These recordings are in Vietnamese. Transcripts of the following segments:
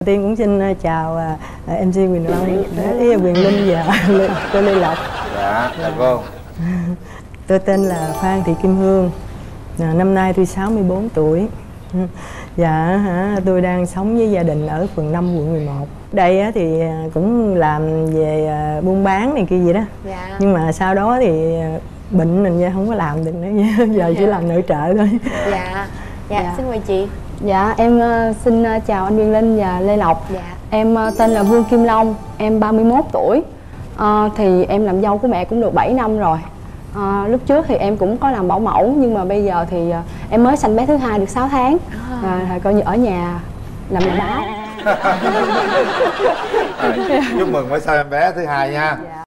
Tiên cũng xin chào MC Quyền Long, Quyền Linh và cô Lê Lộc. Dạ, chào cô. Tôi tên là Phan Thị Kim Hương, năm nay tôi 64 tuổi. Dạ, tôi đang sống với gia đình ở phường 5, quận 11. Đây thì cũng làm về buôn bán này kia gì đó. Dạ. Nhưng mà sau đó thì bệnh mình ra không có làm được nữa, giờ chỉ làm nội trợ thôi. Dạ, xin mời chị. Dạ, em xin chào anh Quyền Linh và Lê Lộc. Dạ. Em tên là Vương Kim Long, em 31 tuổi. Thì em làm dâu của mẹ cũng được 7 năm rồi. Lúc trước thì em cũng có làm bảo mẫu, nhưng mà bây giờ thì em mới sanh bé thứ hai được 6 tháng. Coi như ở nhà làm nhà báo. Chúc mừng mới sinh em bé thứ hai nha. Dạ.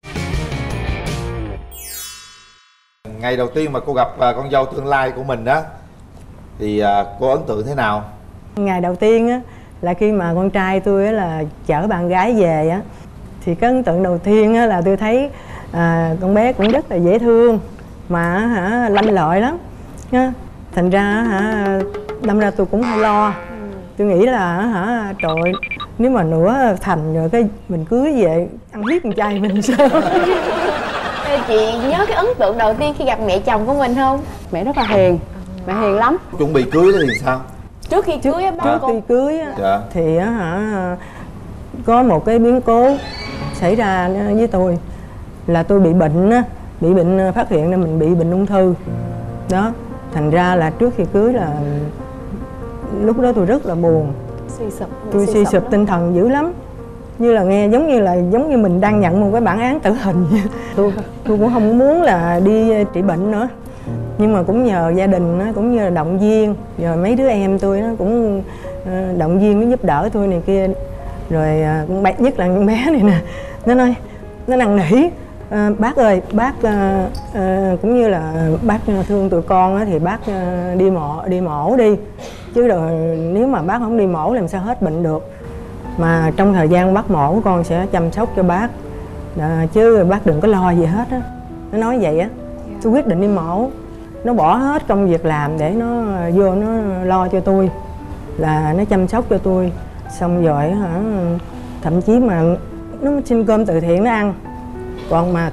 Ngày đầu tiên mà cô gặp con dâu tương lai của mình đó thì cô ấn tượng thế nào? Ngày đầu tiên á là khi mà con trai tôi á là chở bạn gái về á, thì cái ấn tượng đầu tiên á là tôi thấy con bé cũng rất là dễ thương mà lanh lợi lắm. Thành ra đâm ra tôi cũng hơi lo. Tôi nghĩ là trời, nếu mà nửa thành rồi cái mình cưới về ăn hiếp con trai mình sao? Chị nhớ cái ấn tượng đầu tiên khi gặp mẹ chồng của mình không? Mẹ rất là hiền, mẹ hiền lắm. Chuẩn bị cưới đó thì sao? Trước khi cưới á, Trước khi cưới á, dạ. thì có một cái biến cố xảy ra với tôi, là tôi bị bệnh á, bị bệnh, phát hiện ra mình bị bệnh ung thư đó. Thành ra là trước khi cưới là lúc đó tôi rất là buồn, tôi suy sụp tinh thần dữ lắm, như là nghe giống như mình đang nhận một cái bản án tử hình. tôi cũng không muốn là đi trị bệnh nữa, nhưng mà cũng nhờ gia đình nó cũng như là động viên, rồi mấy đứa em tôi nó cũng động viên, nó giúp đỡ tôi này kia. Rồi con bé, nhất là con bé này nè, nó nói, nó năn nỉ: bác ơi, bác cũng như là bác thương tụi con á, thì bác đi mổ đi, chứ rồi nếu mà bác không đi mổ làm sao hết bệnh được. Mà trong thời gian bác mổ con sẽ chăm sóc cho bác, chứ bác đừng có lo gì hết á. Nó nói vậy á. Tôi quyết định đi mổ. Nó bỏ hết công việc làm để nó vô nó lo cho tôi, là nó chăm sóc cho tôi. Xong rồi thậm chí mà nó xin cơm từ thiện nó ăn, còn mà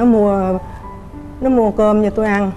nó mua cơm cho tôi ăn.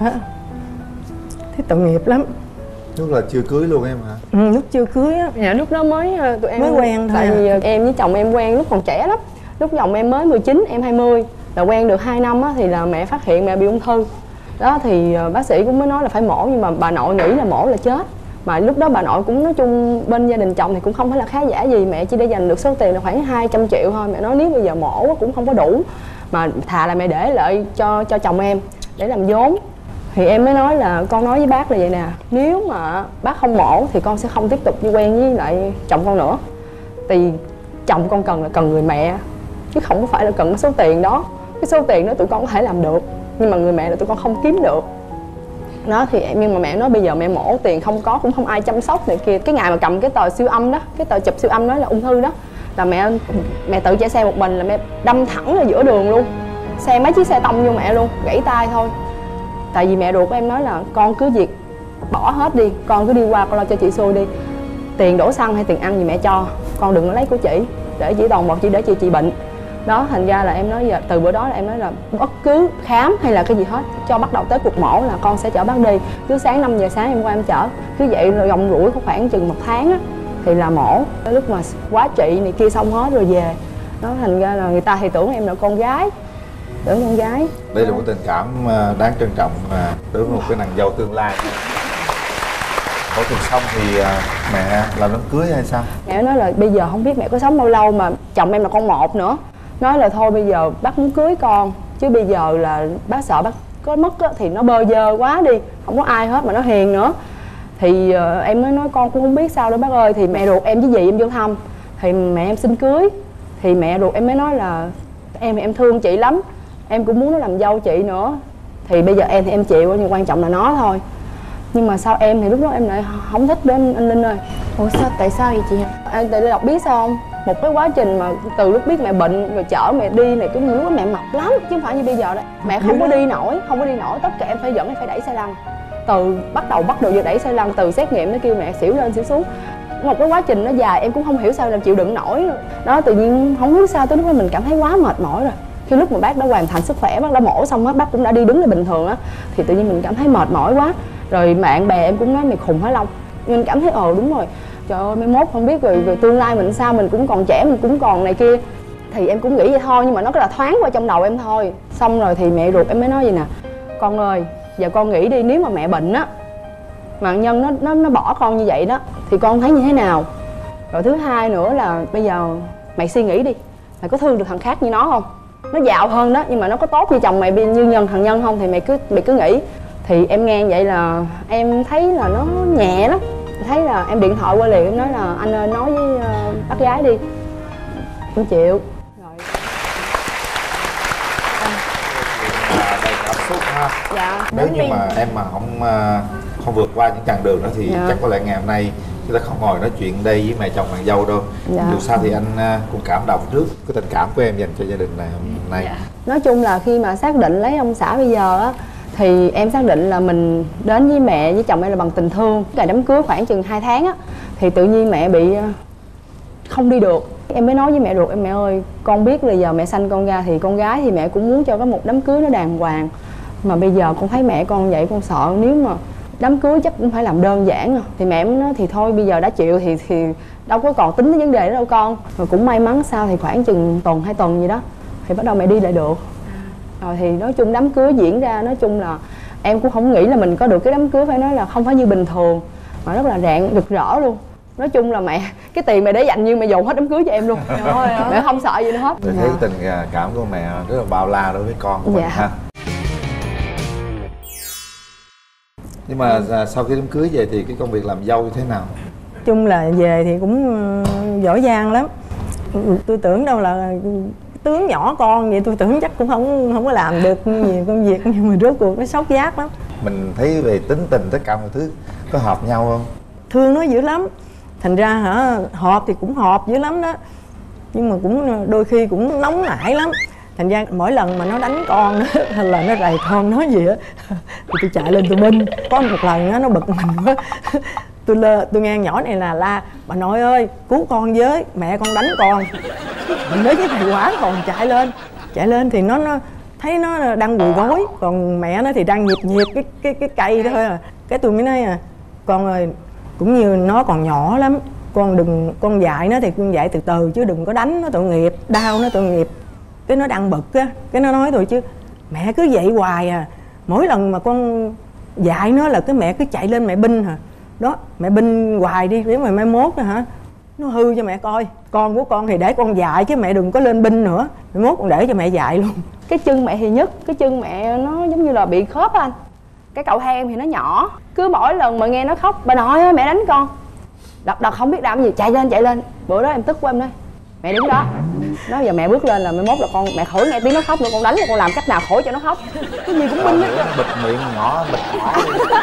Thấy tội nghiệp lắm. Lúc là chưa cưới luôn em hả? Lúc chưa cưới á. Dạ, lúc đó tụi em mới quen thôi. Tại vì em với chồng em quen lúc còn trẻ lắm. Lúc chồng em mới 19, em 20. Là quen được 2 năm á, thì là mẹ phát hiện mẹ bị ung thư. Đó thì bác sĩ cũng mới nói là phải mổ, nhưng mà bà nội nghĩ là mổ là chết. Mà lúc đó bà nội cũng nói chung bên gia đình chồng thì cũng không phải là khá giả gì, mẹ chỉ để dành được số tiền là khoảng 200 triệu thôi. Mẹ nói nếu bây giờ mổ cũng không có đủ, mà thà là mẹ để lại cho chồng em để làm vốn. Thì em mới nói là con nói với bác là vậy nè, nếu mà bác không mổ thì con sẽ không tiếp tục đi quen với lại chồng con nữa. Thì chồng con cần là cần người mẹ, chứ không phải là cần cái số tiền đó. Cái số tiền đó tụi con có thể làm được, nhưng mà người mẹ là tụi con không kiếm được. Đó thì nhưng mà mẹ nói bây giờ mẹ mổ tiền không có, cũng không ai chăm sóc này kia. Cái ngày mà cầm cái tờ siêu âm đó, cái tờ chụp siêu âm nói là ung thư đó, là mẹ tự chạy xe một mình, là mẹ đâm thẳng ra giữa đường luôn, mấy chiếc xe tông vô mẹ luôn, gãy tay thôi. Tại vì mẹ ruột của em nói là con cứ việc bỏ hết đi, con cứ đi qua con lo cho chị xui đi, tiền đổ xăng hay tiền ăn gì mẹ cho, con đừng có lấy của chị, để chỉ toàn một chỉ để chị trị bệnh. Đó, thành ra là em nói giờ từ bữa đó là em nói là bất cứ khám hay là cái gì hết, cho bắt đầu tới cuộc mổ là con sẽ chở bác đi. Cứ sáng 5 giờ sáng em qua em chở, cứ vậy rồi gồng rủi có khoảng chừng 1 tháng á thì là mổ. Tới lúc mà quá trị này kia xong hết rồi về. Đó, thành ra là người ta thì tưởng em là con gái, tưởng con gái. Đây là một tình cảm đáng trân trọng đối với một cái nàng dâu tương lai. Phẫu thuật xong thì mẹ làm đám cưới hay sao? Mẹ nói là bây giờ không biết mẹ có sống bao lâu, mà chồng em là con một nữa. Nói là thôi bây giờ bác muốn cưới con, chứ bây giờ là bác sợ bác có mất á, thì nó bơ vơ quá đi, không có ai hết mà nó hiền nữa. Thì em mới nói con cũng không biết sao đâu bác ơi. Thì mẹ ruột em với dì em vô thăm, thì mẹ em xin cưới. Thì mẹ ruột em mới nói là em thương chị lắm, em cũng muốn nó làm dâu chị nữa. Thì bây giờ em thì em chịu, nhưng quan trọng là nó thôi. Nhưng mà sao em thì lúc đó em lại không thích đến anh Linh ơi. Ủa sao, tại sao vậy chị? Tại Lộc biết sao không? Một cái quá trình mà từ lúc biết mẹ bệnh rồi chở mẹ đi này, cái lúc đó mẹ mập lắm chứ không phải như bây giờ đấy. Mẹ không có đi nổi, tất cả em phải dẫn, em phải đẩy xe lăn. Từ bắt đầu vừa đẩy xe lăn, từ xét nghiệm nó kêu mẹ xỉu lên xỉu xuống. một cái quá trình nó dài, em cũng không hiểu sao là chịu đựng nổi đó. Tự nhiên không biết sao tới lúc đó mình cảm thấy quá mệt mỏi rồi. Khi lúc mà bác đã hoàn thành sức khỏe, bác đã mổ xong hết, bác cũng đã đi đứng lại bình thường á, thì tự nhiên mình cảm thấy mệt mỏi quá. Rồi bạn bè em cũng nói mày khùng hả Long. Mình cảm thấy đúng rồi, trời ơi mai mốt không biết rồi tương lai mình sao, mình cũng còn trẻ, mình cũng còn này kia. Thì em cũng nghĩ vậy thôi, nhưng mà nó cứ là thoáng qua trong đầu em thôi. Xong rồi thì mẹ ruột em mới nói gì nè: con ơi, giờ con nghĩ đi, nếu mà mẹ bệnh á, mà nhân nó bỏ con như vậy đó thì con thấy như thế nào. Rồi thứ hai nữa là bây giờ mày suy nghĩ đi, mày có thương được thằng khác như nó không? Nó giàu hơn đó, nhưng mà nó có tốt như chồng mày như thằng Nhân không? Thì mày cứ nghĩ. Thì em nghe vậy là em thấy là nó nhẹ lắm. Thấy là em điện thoại qua liền, em nói là anh ơi nói với bác gái đi. Em chịu. Rồi. Đầy cảm xúc ha. Dạ. Nếu như mà em mà không vượt qua những chặng đường đó thì chắc có lẽ ngày hôm nay chúng ta không ngồi nói chuyện đây với mẹ chồng nàng dâu đâu. Dù sao thì anh cũng cảm động trước cái tình cảm của em dành cho gia đình này hôm nay. Nói chung là khi mà xác định lấy ông xã bây giờ á, thì em xác định là mình đến với mẹ với chồng em là bằng tình thương. Ngày đám cưới khoảng chừng 2 tháng á, thì tự nhiên mẹ bị không đi được. Em mới nói với mẹ ruột em: mẹ ơi, con biết là giờ mẹ sanh con ra thì con gái thì mẹ cũng muốn cho có một đám cưới nó đàng hoàng. Mà bây giờ con thấy mẹ con vậy, con sợ nếu mà đám cưới chắc cũng phải làm đơn giản. Thì mẹ mới nói thì thôi bây giờ đã chịu thì đâu có còn tính tới vấn đề đó đâu con. Rồi cũng may mắn sao thì khoảng chừng tuần 2 tuần gì đó thì bắt đầu mẹ đi lại được. Rồi thì nói chung đám cưới diễn ra, nói chung là em cũng không nghĩ là mình có được cái đám cưới phải nói là không phải như bình thường, mà rất là rạng rực rỡ luôn. Nói chung là mẹ, cái tiền mẹ để dành như mẹ dồn hết đám cưới cho em luôn. Mẹ không sợ gì nữa hết. Tôi thấy tình cảm của mẹ rất là bao la đối với con của mình ha. Nhưng mà sau khi đám cưới về thì cái công việc làm dâu như thế nào? Chung là về thì cũng giỏi giang lắm. Tôi tưởng đâu là tướng nhỏ con vậy, tôi tưởng chắc cũng không có làm được nhiều công việc, nhưng mà rốt cuộc nó sốc giác lắm. Mình thấy về tính tình tất cả mọi thứ có hợp nhau không? Thương nó dữ lắm. Thành ra hợp thì cũng hợp dữ lắm đó, nhưng mà cũng đôi khi cũng nóng nảy lắm. Thành ra mỗi lần mà nó đánh con hay là nó rầy con nói gì á thì tôi chạy lên tôi binh. Có một lần á nó bực mình quá tôi nghe nhỏ này là la: bà nội ơi cứu con với, mẹ con đánh con. Mình nói với thầy quả còn chạy lên thì nó thấy nó đang quỳ gối, còn mẹ nó thì đang nhịp cái cây đó thôi à. Cái tôi mới nói con ơi, cũng như nó còn nhỏ lắm, con dạy nó thì con dạy từ từ chứ đừng có đánh nó tội nghiệp, đau nó tội nghiệp. Cái nó đang bực á, cái nó nói thôi chứ mẹ cứ vậy hoài à, mỗi lần mà con dạy nó là cái mẹ cứ chạy lên mẹ binh hả đó, mẹ binh hoài đi để mà mai mốt nữa hả nó hư cho mẹ coi. Con của con thì để con dạy chứ mẹ đừng có lên binh nữa, mai mốt con để cho mẹ dạy luôn. Cái chân mẹ thì nhức, cái chân mẹ nó giống như là bị khớp anh. Cái cầu thang thì nó nhỏ, cứ mỗi lần mà nghe nó khóc: bà nội ơi mẹ đánh con, đọc không biết làm gì, chạy lên. Bữa đó em tức quá, em nói mẹ đứng đó, nói giờ mẹ bước lên là mai mốt là con mẹ khỏi nghe tiếng nó khóc nữa, con đánh là con làm cách nào khỏi cho nó khóc. Cái gì cũng binh hết. Bịt miệng nhỏ bịt hỏi.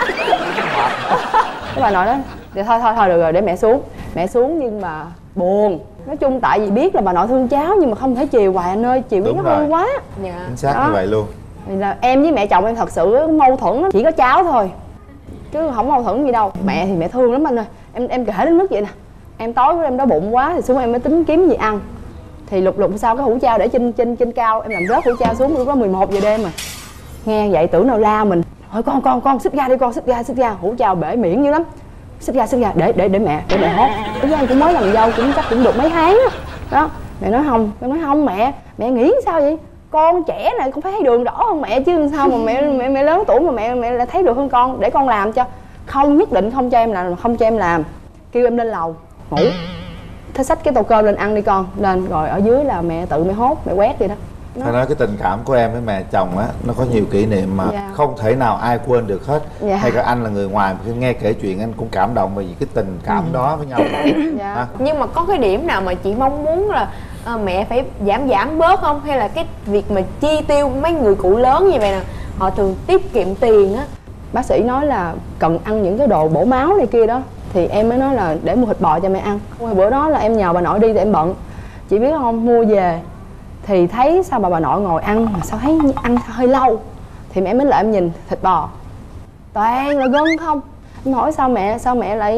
Cái bà nội đó thì thôi được rồi, để mẹ xuống nhưng mà buồn. Nói chung tại vì biết là bà nội thương cháu nhưng mà không thể chiều hoài anh ơi, chiều nó hư quá. Chính xác như vậy luôn. Thì là em với mẹ chồng em thật sự mâu thuẫn chỉ có cháu thôi chứ không mâu thuẫn gì đâu. Mẹ thì mẹ thương lắm anh ơi, em kể đến mức vậy nè. Em tối của em đói bụng quá thì xuống em mới tính kiếm gì ăn, thì lục sau cái hũ chao để trên cao, em làm rớt hũ chao xuống, lúc đó 11 giờ đêm mà. Nghe vậy tưởng nào la mình: thôi con xích ra đi, con xích ra. Hũ chao bể miệng dữ lắm, xích ra để mẹ hốt. Lúc đó em cũng mới làm dâu chắc cũng được mấy tháng đó. Mẹ nói không, em nói không mẹ nghĩ sao vậy, con trẻ này con phải thấy đường rõ hơn mẹ chứ sao mà mẹ lớn tuổi mà mẹ lại thấy được hơn con, để con làm cho. Không, nhất định không cho em làm, kêu em lên lầu ngủ. Thế xách cái tô cơm lên ăn đi con, lên rồi ở dưới là mẹ tự mẹ hốt mẹ quét vậy đó. Phải nói cái tình cảm của em với mẹ chồng á, nó có nhiều kỷ niệm mà không thể nào ai quên được hết. Hay cả anh là người ngoài mà khi nghe kể chuyện anh cũng cảm động bởi vì cái tình cảm đó với nhau. Nhưng mà có cái điểm nào mà chị mong muốn là mẹ phải giảm bớt không, hay là cái việc mà chi tiêu mấy người cụ lớn như vậy nè họ thường tiết kiệm tiền á? Bác sĩ nói là cần ăn những cái đồ bổ máu này kia đó, thì em mới nói là để mua thịt bò cho mẹ ăn. Bữa đó là em nhờ bà nội đi thì em bận, chị biết không, mua về thì thấy sao bà nội ngồi ăn mà sao thấy ăn hơi lâu, thì mẹ mới lại em nhìn thịt bò toàn là gân không. Em hỏi sao mẹ lại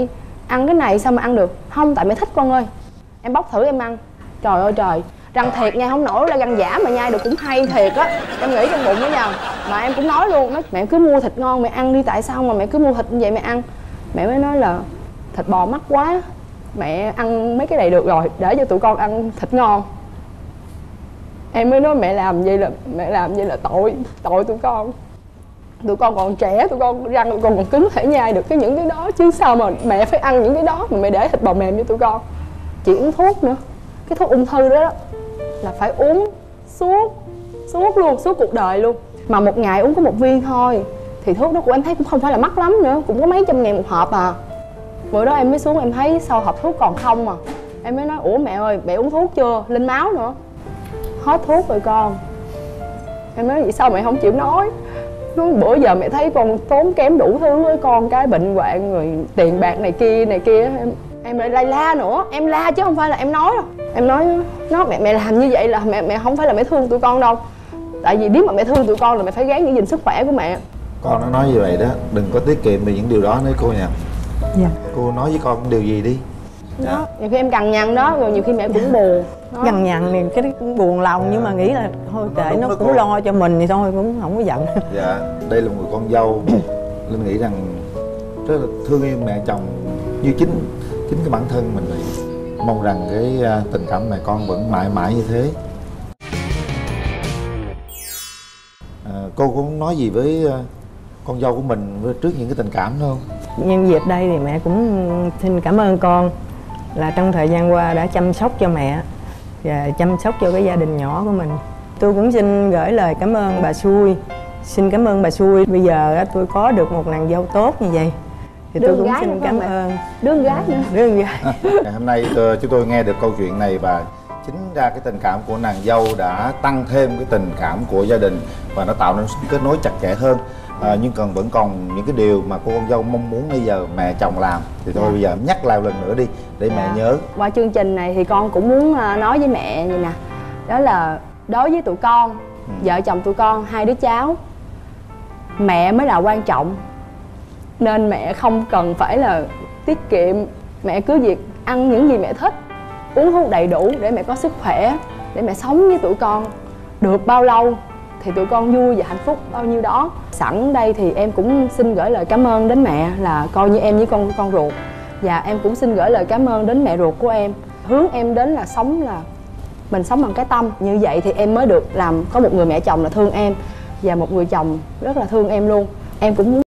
ăn cái này sao mà ăn được. Không, tại mẹ thích con ơi, em bóc thử em ăn. Trời ơi trời, răng thiệt nha, không nổi là răng giả mà nhai được cũng hay thiệt á. Em nghĩ trong bụng đó nha. Mà em cũng nói luôn, nói mẹ cứ mua thịt ngon mẹ ăn đi, tại sao mà mẹ cứ mua thịt như vậy mẹ ăn. Mẹ mới nói là thịt bò mắc quá, mẹ ăn mấy cái này được rồi, để cho tụi con ăn thịt ngon. Em mới nói mẹ làm vậy là tội tụi con. Tụi con còn trẻ, tụi con răng tụi con còn cứng thể nhai được những cái đó, chứ sao mà mẹ phải ăn những cái đó mà mẹ để thịt bò mềm cho tụi con. Chị uống thuốc nữa, cái thuốc ung thư đó là phải uống suốt luôn, suốt cuộc đời luôn. Mà một ngày uống có 1 viên thôi. Thì thuốc đó của em thấy cũng không phải là mắc lắm nữa, cũng có mấy trăm ngàn một hộp à. Bữa đó em mới xuống em thấy sau hộp thuốc còn không à. Em mới nói ủa mẹ ơi, mẹ uống thuốc chưa, lên máu nữa. Hết thuốc rồi con. Em nói vậy sao mẹ không chịu nói. Nói bữa giờ mẹ thấy con tốn kém đủ thứ với con, cái bệnh hoạn rồi tiền bạc này kia. Em lại la nữa, em la chứ không phải là em nói đâu. Em nói nó mẹ làm như vậy là mẹ không phải là mẹ thương tụi con đâu. Tại vì nếu mà mẹ thương tụi con là mẹ phải gắng giữ gìn sức khỏe của mẹ. Con nó nói như vậy đó, đừng có tiết kiệm về những điều đó nữa cô nha. Dạ. Cô nói với con điều gì đi. Đó, nhiều khi em cằn nhằn đó, rồi nhiều khi mẹ cũng buồn. Cằn nhằn thì cái cũng buồn lòng, nhưng mà nghĩ là thôi kệ, nó cũng lo cho mình thì thôi, cũng không có giận. Dạ, đây là một người con dâu. Linh nghĩ rằng rất là thương yêu mẹ chồng như chính cái bản thân mình vậy. Mong rằng cái tình cảm mẹ con vẫn mãi mãi như thế. Cô cũng nói gì với con dâu của mình trước những cái tình cảm đó không? Nhân dịp đây thì mẹ cũng xin cảm ơn con là trong thời gian qua đã chăm sóc cho mẹ và chăm sóc cho cái gia đình nhỏ của mình. Tôi cũng xin gửi lời cảm ơn bà Xui. Xin cảm ơn bà Xui, bây giờ tôi có được một nàng dâu tốt như vậy thì tôi cũng xin cảm ơn. Đứa con gái nữa. Đứa con gái. Ngày hôm nay chúng tôi nghe được câu chuyện này và chính ra cái tình cảm của nàng dâu đã tăng thêm cái tình cảm của gia đình và nó tạo nên sự kết nối chặt chẽ hơn. Nhưng vẫn còn những cái điều mà cô con dâu mong muốn bây giờ mẹ chồng làm thì thôi bây giờ nhắc lại lần nữa đi để mẹ nhớ. Qua chương trình này thì con cũng muốn nói với mẹ vậy nè, đó là đối với tụi con, vợ chồng tụi con, 2 đứa cháu, mẹ mới là quan trọng. Nên mẹ không cần phải là tiết kiệm, mẹ cứ việc ăn những gì mẹ thích, uống thuốc đầy đủ để mẹ có sức khỏe, để mẹ sống với tụi con được bao lâu thì tụi con vui và hạnh phúc bao nhiêu đó. Sẵn đây thì em cũng xin gửi lời cảm ơn đến mẹ, là coi như em với con ruột. Và em cũng xin gửi lời cảm ơn đến mẹ ruột của em, hướng em đến là mình sống bằng cái tâm. Như vậy thì em mới được có một người mẹ chồng là thương em và một người chồng rất là thương em luôn. Em cũng muốn